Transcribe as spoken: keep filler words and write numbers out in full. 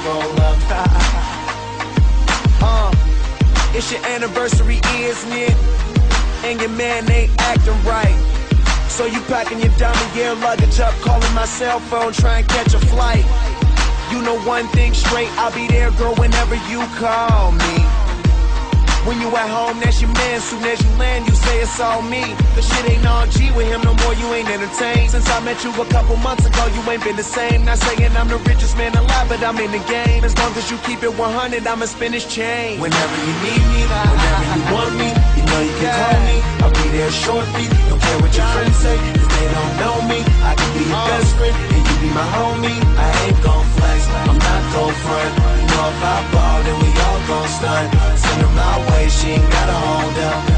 roll up. uh, it's your anniversary, isn't it? And your man ain't acting right. So you packing your diamond gear luggage up, calling my cell phone, trying to catch a flight. You know one thing straight, I'll be there, girl, whenever you call me. When you at home, that's your man. Soon as you land, you say it's all me. The shit ain't on G with him no more, you ain't entertained. Since I met you a couple months ago, you ain't been the same. Not saying I'm the richest man alive, but I'm in the game. As long as you keep it one hundred, I'ma spin this chain. Whenever you need me, whenever you want me, you know you can call me. I'll be there shortly. Don't care what your friends say, cause they don't know me. I can be your best friend, and you be my homie. I ain't gon' flex, I'm not gon' front. You know if I ball, then we all gon' stun. Send her my way, she ain't gotta hold up.